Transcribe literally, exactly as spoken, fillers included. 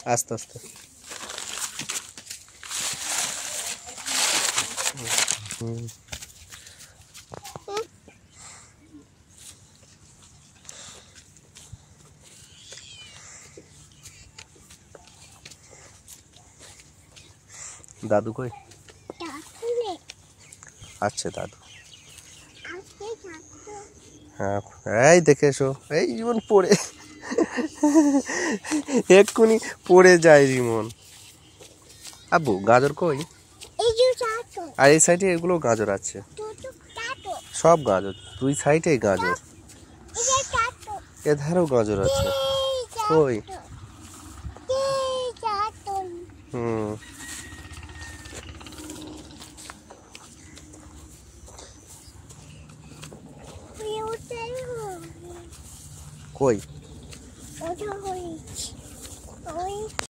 আস্তে আস্তে। হুম দাদু কই? আচ্ছা দাদু, হ্যাঁ এই দেখে এসো। এই জীবন পড়ে এক্ষুনি পড়ে যায় জীবন। আব্বু গাজর কই? আর এই সাইডে এগুলো গাজর আছে, সব গাজর দুই সাইডে গাজর, এধারেও গাজর আছে। কই? হুম কই?